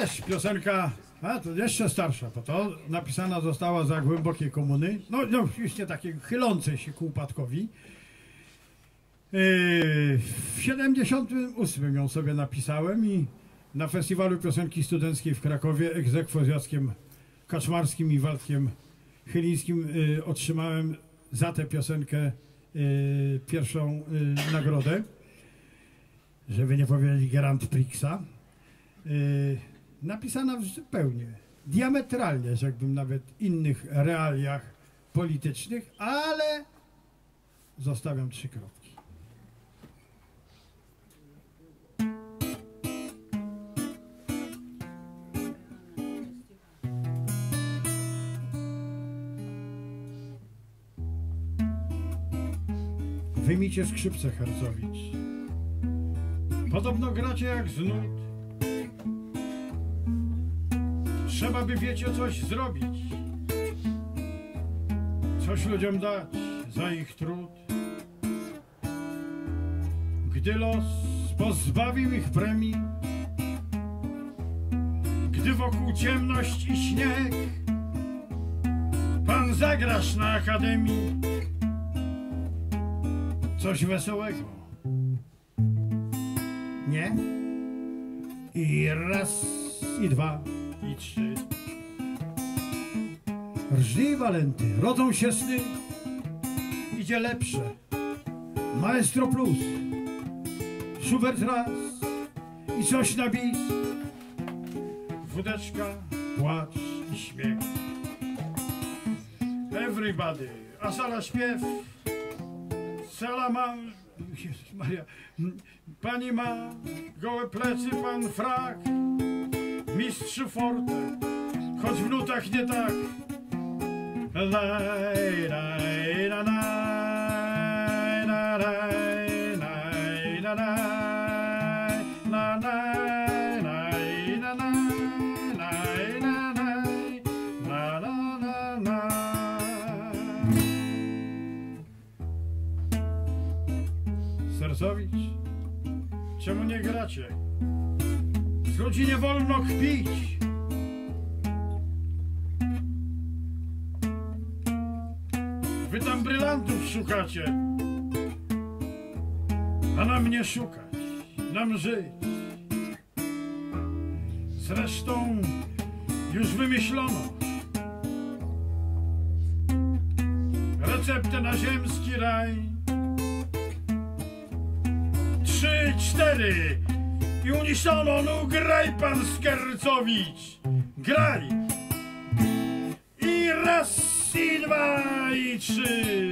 też piosenka, a to jeszcze starsza, bo to napisana została za głębokiej komuny, no oczywiście takiej chylącej się ku upadkowi. W 78 ją sobie napisałem i na Festiwalu Piosenki Studenckiej w Krakowie ex aequo z Jackiem Kaczmarskim i Waldkiem Chylińskim otrzymałem za tę piosenkę pierwszą nagrodę, żeby nie powiedzieć Grand Prixa. Napisana w zupełnie, diametralnie, rzekłbym, nawet innych realiach politycznych, ale zostawiam 3 kropki. Wyjmijcie skrzypce, Hercowicz. Podobno gracie jak z nut. Trzeba by, wiecie, coś zrobić. Coś ludziom dać za ich trud. Gdy los pozbawił ich premii, gdy wokół ciemność i śnieg, pan zagrasz na akademii coś wesołego. Nie? I raz, i 2, i 3. Rżnij walenty, rodzą się sny, idzie lepsze. Maestro plus, Schubert raz i coś na bis. Wódeczka, płacz i śmiech. Everybody, a sala śpiew. Sala ma... Jezus Maria. Pani ma gołe plecy, pan frak. Mistrzu forte, choć w nutach nie tak. Laj, laj, la, la, la, laj, laj, la, la, la, laj, laj, la, la, laj, la, laj, la, la, la, la. Sercowicz, czemu nie gracie? Z ludzi nie wolno kpić. Wy tam brylantów szukacie, a nam nie szukać, nam żyć. Zresztą już wymyślono receptę na ziemski raj. 3, 4 i unisono, no graj pan Skercowicz, graj! I raz, i 2, i 3.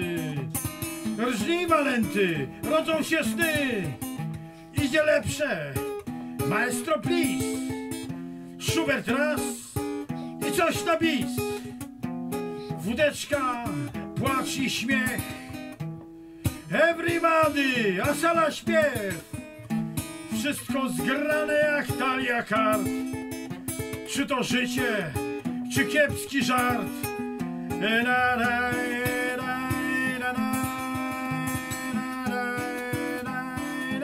Rżnij walenty, rodzą się sny, idzie lepsze. Maestro please, Schubert raz i coś na bis. Wódeczka, płacz i śmiech. Everybody, a sala śpiew. Wszystko zgrane jak talia kart. Czy to życie, czy kiepski żart?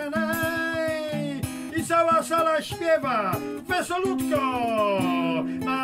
I cała sala śpiewa wesolutko.